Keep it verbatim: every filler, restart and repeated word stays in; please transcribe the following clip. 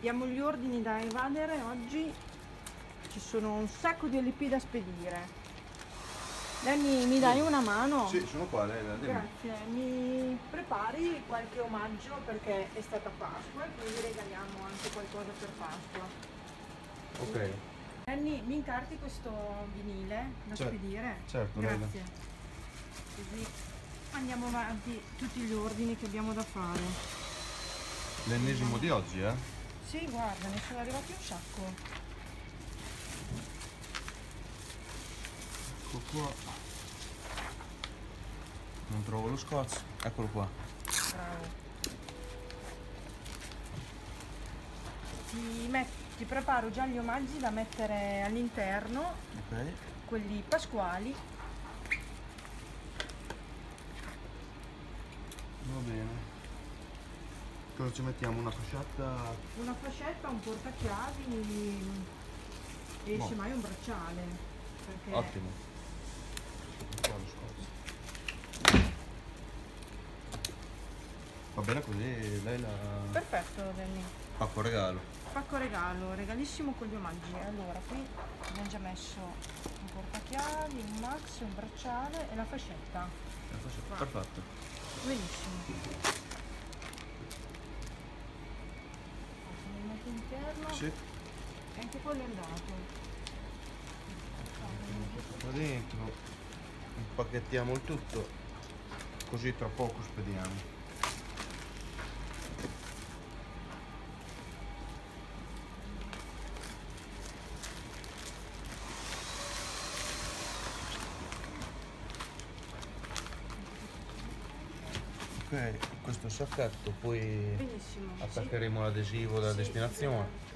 abbiamo gli ordini da evadere oggi, ci sono un sacco di L P da spedire. Danny, mi dai una mano? Sì, sono qua, lei la devi. Grazie, mi prepari qualche omaggio perché è stata Pasqua e quindi regaliamo anche qualcosa per Pasqua. Ok. Danny, mi incarti questo vinile da Certo, spedire? certo, Grazie. Così andiamo avanti tutti gli ordini che abbiamo da fare. L'ennesimo di oggi, eh? Sì, guarda, ne sono arrivati un sacco. Ecco qua. Non trovo lo scotch, eccolo qua. Bravo. Ti, met- ti preparo già gli omaggi da mettere all'interno, Ok. quelli pasquali. Va bene. Cosa ci mettiamo? Una fascietta? Una fascetta, un portachiavi e Boh. semmai un bracciale. Perché Ottimo. Ecco qua lo scotch. Va bene così, lei la... Perfetto, Danny. Pacco regalo. Pacco regalo, regalissimo con gli omaggi. Allora, qui abbiamo già messo un portachiavi, un maxi, un bracciale e la fascetta. La fascetta. Qua. Perfetto. Benissimo. Lo metto interno. Sì. E anche quello è andato. Qua dentro. Impacchettiamo il tutto. Così tra poco spediamo. Ok, questo sacchetto poi Benissimo. attaccheremo l'adesivo della Sì, destinazione. sì,